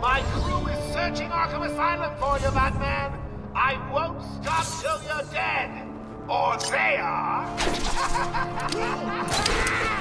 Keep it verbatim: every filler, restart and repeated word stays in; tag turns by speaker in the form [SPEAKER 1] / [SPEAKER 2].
[SPEAKER 1] My crew is searching Arkham Asylum for you, Batman. I won't stop till you're dead. Or they are.